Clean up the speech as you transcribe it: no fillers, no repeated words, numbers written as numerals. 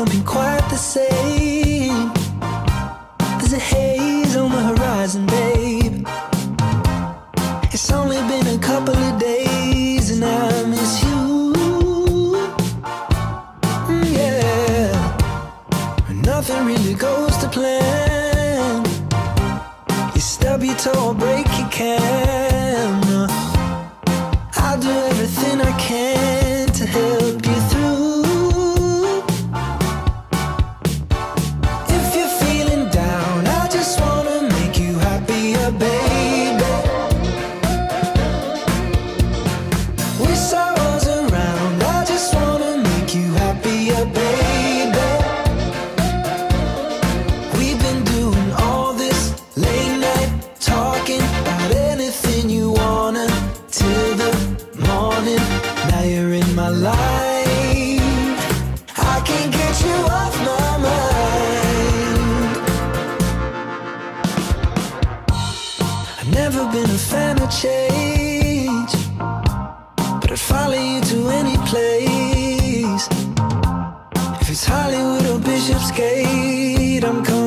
don't be quite the same. There's a haze on the horizon, babe. It's only been a couple of days and I miss you. Yeah, nothing really goes to plan. You stub your toe or break your camera. I'll do everything I can to help you through. If you're feeling down, I just wanna make you happier, baby. Wish I was around, I just wanna make you happier, baby. We've been doing all this late night talking about anything you wanna till the morning. Now you're in my life, I can't get you off my mind. I've never been a fan of change, but I'd follow you to any place. If it's Hollywood or Bishopsgate, I'm coming.